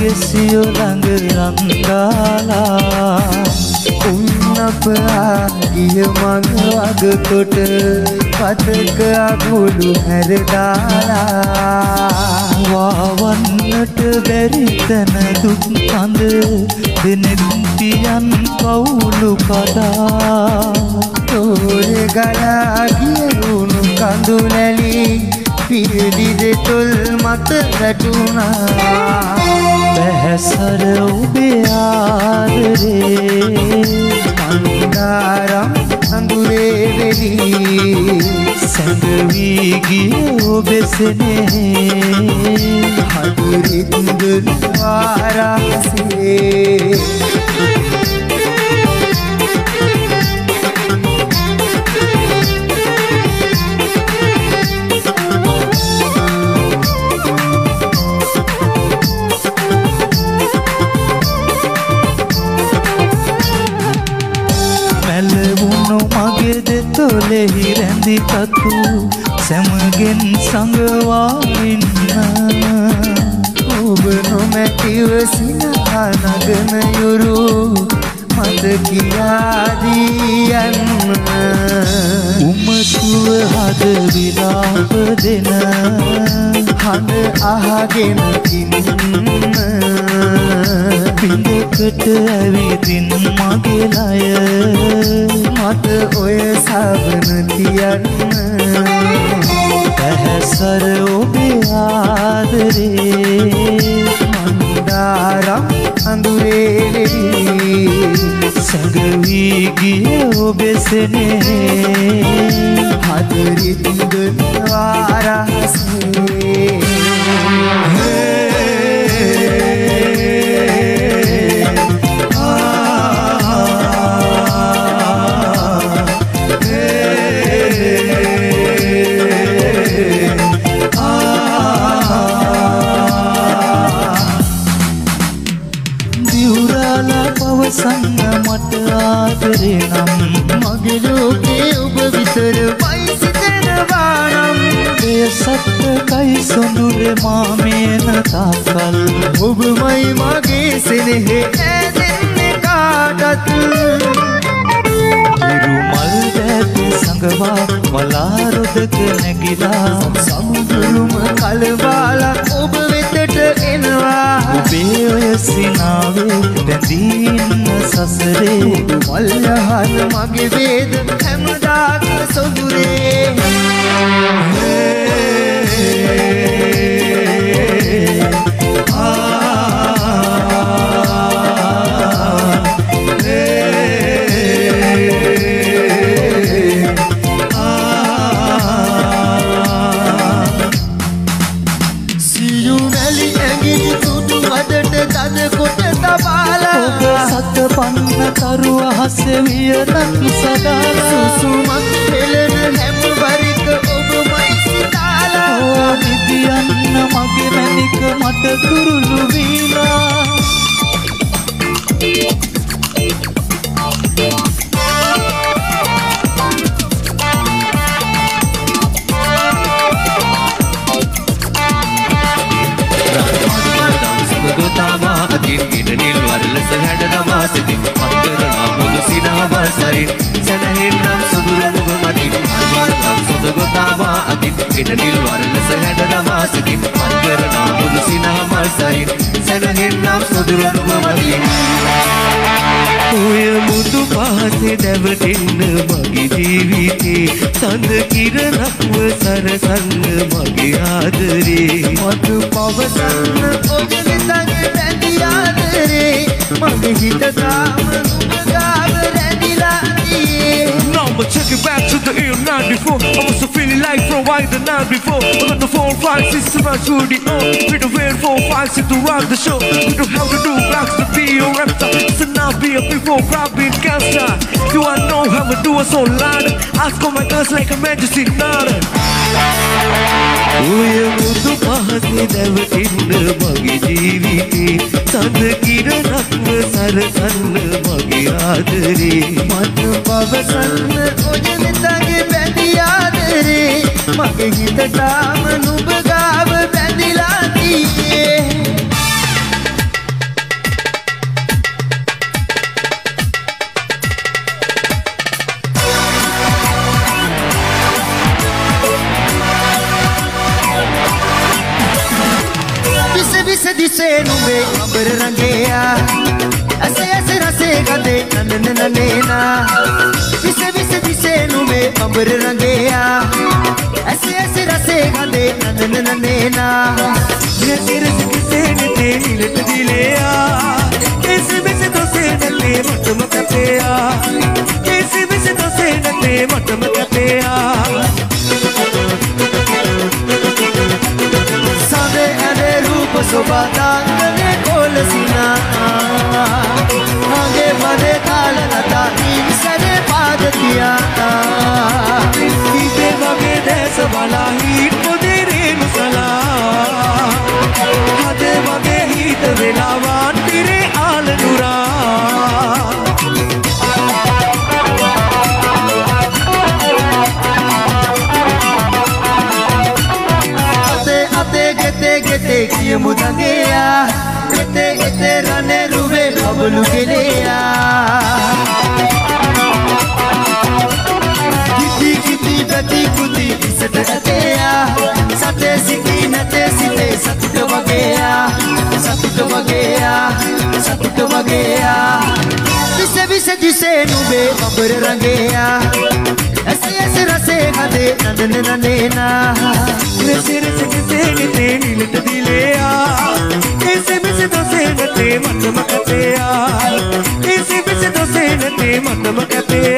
ගෙසියෝ ළඟ රංගාලා උන්නප ආගිය මඟ වග කොට පතක අගුළු හැරදාලා වාවන්නට බැරි තැන දුක් කඳ දෙනෙක් පියන් කවුළු කඩා තෝරේ ගලා ගිය උණු කඳු නැලි පිරිදි දෙතොල් මත වැටුණා බැහැසර ඔබේ ආදරේ අන්ධකාරම් අඳුරේ වෙලි සැඟවී ගිය ඔබේ සෙනෙහේ හදුරිත් දුන් වාරාසේ මගේ දෙතොලෙහි රැඳි තතු සැමගෙන් සඟවා ඉන්න ඔබ නොමැතිව සිනා නගන යුරු මද කියාදී යන්න උමතුව හද විලාප දෙන හඳ අහගෙන ඉන්න පින්දකට ඇවිදින් මගේ ලය මට ඔය සබන තියන්න පැහැසර ඔබේ ආදරේ මන්දාරම් අඳුරේ සැඟවී ගිය ඔබේ සෙනෙහේ හදරිත් දුන් වාරාසේ පවසන්න මට ආදරේ නම් මගේ ලෝකේ ඔබ විතර වයිසිතනවා නම් ඒ සත්‍යයි සොඳුරේ මාමේන තාකල් ඔබමයි මගේ සෙනෙහේ ඇදෙන්නේ කාටත් ඉරුමල් දැතේ සඟවා වලාරොදක නැගිලා සමුදුරුම කලබාලා ඔබ වෙතට එනවා ඔබේ ඔය සිනාවේ බැඳීන්න සසරේ මල්යහන මගේ වේද හැමදාක සොඳුරේ පන්න තරු අහස වියනක් සදාලා සුසුමක් හෙලන හැම වරික ඔබමයි සිතාලා නිදියන්න මගේ මැනික මට කුරුළු වීලා සිතින් අත්කරනා මුදු සිනාවල් සරින් සැනහෙන්නම් සුදුර මුග මතින් අල්වර්නම් සුදගොතාවා අතින් එන නිල්වර ලෙස හැඩනවා සිතින් අත්කරනා මුදු සිනාවල් සරින් සැනහෙන්නම් සුදුර මුග මතින් ඔය මුදු පහසේ දැවටෙන්න මගේ ජීවිතේ සඳ කිරණක්ව සරසන්න මගේ ආදරේ මතු පවසන්න ඔබ වෙතගේ බැඳි ආදරේ මගේ හිත තාම නුඹ ගාව රැඳිලා තියේ Now I'ma take it back to the year 94 I was so feeling like from why the night before I got the 4, 5, 6 to run through the we don't wear 4, 5, 6 to rock the show we don't have to do blocks to be a rapper so now be a before grabbing cancer you wanna know how we do it so loud ask all my girls like a majesty nada ඔය මුදු පහසේ දැවටෙන්න මගේ ජීවිතේ සඳ කිරණක්ව සරසන්න මගේ ආදරේ මට පවසන්න ඔය වෙතගේ බැඳි ආදරේ මගේ හිත තාම නුඹ ගාව බැඳිලා තියේ दिसे नुबे अंबर रंगेया ऐसे ऐसे रसे गदे नन ननेना विसे विसे दिसे नुबे अंबर रंगेया ऐसे ऐसे रसे गदे नन ननेना तेरे से किसे ने तेरी लट दिलेया ऐसे विसे तो से नते मटम कतेया ऐसे विसे तो से नते मटम कतेया सादे अरे रूप सोबादा गले कोल सीना आगे बढ़े ताल लता सरे पाद दिया कीते वगे देश वाला ही को तेरे मुसला हदे वगे ही तेलावा तेरे आल नूरा gete kiye mudangeya gete rane rube bablu geleya kiti bati kuti satateya sate siki nate site satut bageya vise dise nube babar rangeya ऐसे ऐसे रसे गदे नंदन ननेना तेरे से किसे ने तेरी लट दिलेया ऐसे मिसे तो से नते मत मकतेया ऐसे मिसे तो से नते मत मकतेया